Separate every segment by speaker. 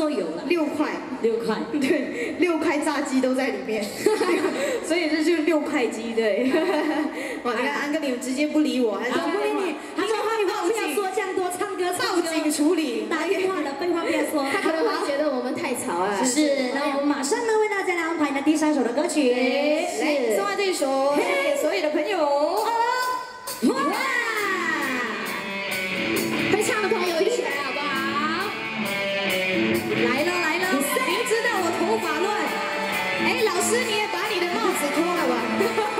Speaker 1: 都有了
Speaker 2: ，6块
Speaker 1: ，6块，
Speaker 2: 对，6块炸鸡都在里面，所以这就是6块鸡，对。哇，你看安哥你直接不理我，还说
Speaker 1: 不理你，他说话不要说这样多，唱歌
Speaker 2: 报警处理，
Speaker 1: 打电话的废话不要说，
Speaker 3: 他可能会觉得我们太吵啊。
Speaker 1: 是，那我们马上呢为大家来安排呢第3首的歌曲，
Speaker 2: 来送完这一首给所有的朋友。
Speaker 1: 哇！
Speaker 3: 会唱的朋友一起来好不好？
Speaker 2: 来了来了，明知道我头发乱，哎，老师你也把你的帽子脱了吧。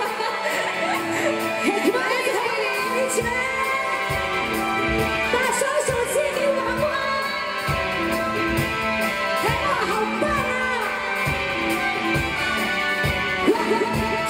Speaker 1: 把双手借给我吧，来吧，好棒啊！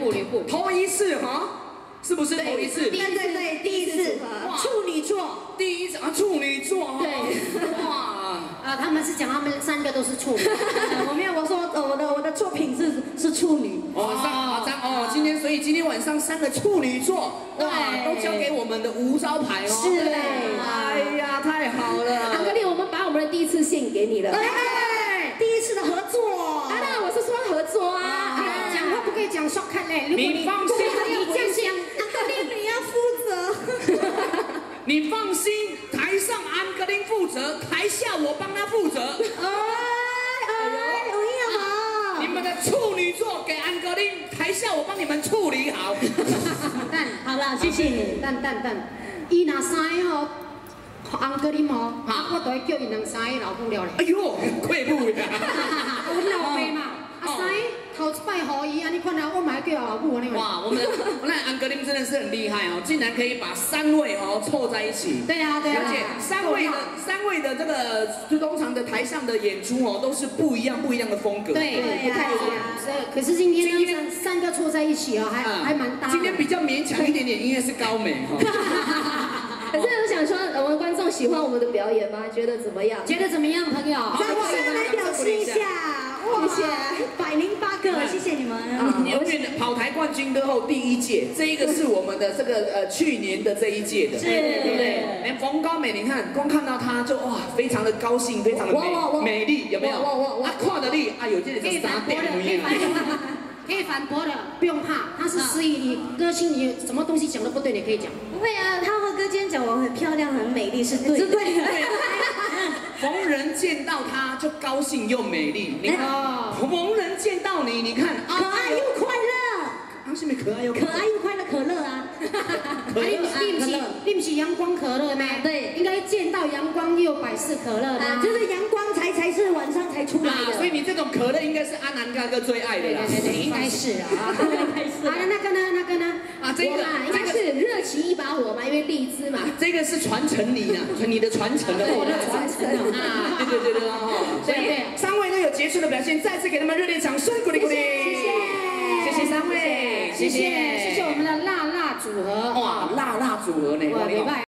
Speaker 4: 头一次哈，是不是头一次？
Speaker 1: 对，第一次，处女座，
Speaker 4: 第一次啊，处女座哈。
Speaker 2: 对，
Speaker 4: 哇。
Speaker 2: 他们是讲他们3个都是处女。
Speaker 1: 我没有，我说我的作品是处女。
Speaker 4: 今天所以今天晚上3个处女座，哇，都交给我们的无招牌哦。
Speaker 1: 是嘞。
Speaker 4: 哎呀，太好了。
Speaker 3: 安格丽，我们把我们的第一次献给你了。
Speaker 1: 第一次的合作。
Speaker 3: 那我是说合作啊。
Speaker 2: 讲话不可以讲 shortcut 嘞。
Speaker 4: 你放心，
Speaker 2: 你这样讲，安格丽你要负责。
Speaker 4: 你放心，台上安格林负责，台下我帮他负责。你们的处女座给安格林，台下我帮你们处理好。
Speaker 1: 好了，谢谢你。
Speaker 2: 等，伊若3个哦，安格丽哦，我都会叫伊两3个老母了嘞。
Speaker 4: 哎呦，贵妇呀！
Speaker 2: 我老爸嘛，3个头一摆互伊，安尼看来我嘛要叫老母安尼。
Speaker 4: 哇，我们安格林真的是很厉害哦，竟然可以把3位哦凑在一起。
Speaker 2: 对啊。
Speaker 4: 而且3位的这个通常的台上的演出哦，都是不一样的风格。
Speaker 2: 对，不太一样。可是今天呢，3个凑在一起哦，还蛮搭。
Speaker 4: 今天比较勉强一点点，因为是高美哈。
Speaker 3: 可是我想说，我们观众喜欢我们的表演吗？觉得怎么样？
Speaker 2: 觉得怎么样，朋友？
Speaker 1: 掌声来表示一下。哇，谢谢108个，谢谢你们。
Speaker 4: 永远的跑台冠军歌后第1届，这一个是我们的这个去年的这一届的，对不对？连冯高美，你看光看到她就哇，非常的高兴，非常的美丽，有没有？啊，跨得力啊，有这个3点不一样。
Speaker 2: 可以反驳的，不用怕，他是司仪，你歌星你什么东西讲的不对，你可以讲。
Speaker 1: 不会啊，他和哥今天讲我很漂亮、很美丽，是对的。
Speaker 4: 逢人见到她就高兴又美丽，你看，逢人见到你，你看
Speaker 1: 可爱又快乐。
Speaker 4: 是不是可爱又
Speaker 1: 快乐可乐啊？
Speaker 2: 你不是阳光可乐吗？
Speaker 1: 对，
Speaker 2: 应该见到阳光又百事可乐的，
Speaker 1: 就是阳光才是晚上才出来的。
Speaker 4: 所以你这种可乐应该是阿南哥哥最爱的啦。
Speaker 2: 对，应该是啊。那个呢？
Speaker 4: 这个
Speaker 3: 应该是热情一把火嘛，因为荔枝嘛。
Speaker 4: 这个是传承你啊，你的传承的火。
Speaker 2: 传承啊，
Speaker 4: 对哦。所以3位都有杰出的表现，再次给他们热烈掌声，鼓励鼓励。谢谢3位，谢谢
Speaker 2: 我们的辣组合。
Speaker 4: 哇，辣组合呢？